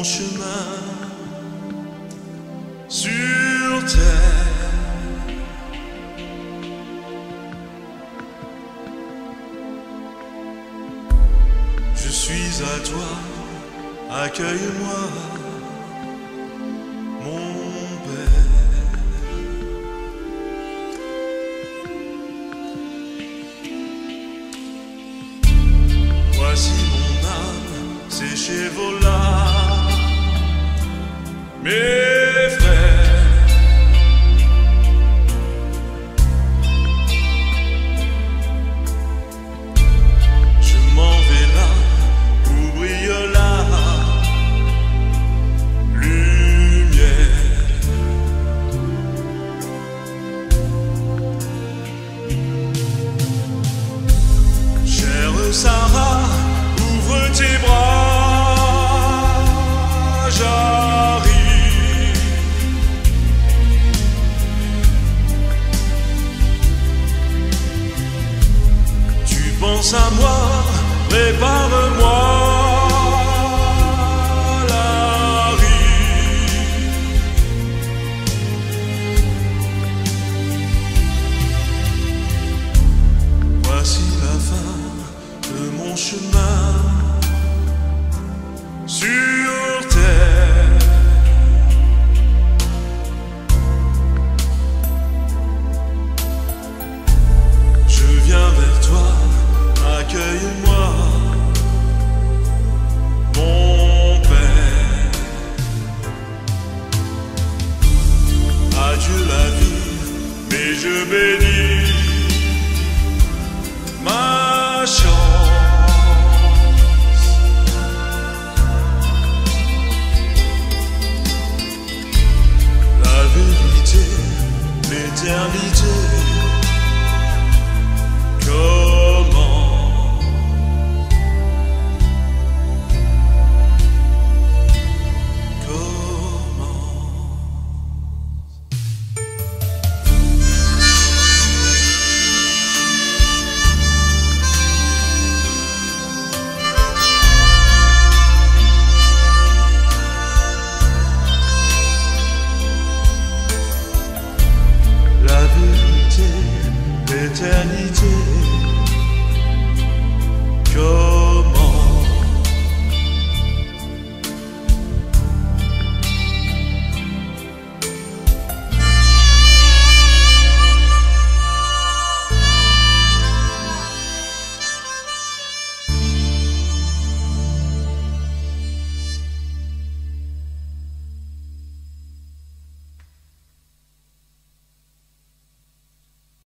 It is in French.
chemin sur terre. Je suis à toi, accueille-moi, mon Père. Voici mon âme séchée vola, mes frères. Je m'en vais là où brille la lumière. Chère Sarah, ouvre tes bras, j'arrive. Tu penses à moi, prépare-moi la rive. Voici la fin de mon chemin sur terre. Je viens vers toi, accueille-moi, mon Père. Adieu la vie, mais je bénis ma chance. La vérité, l'éternité, comment? La vérité, l'éternité,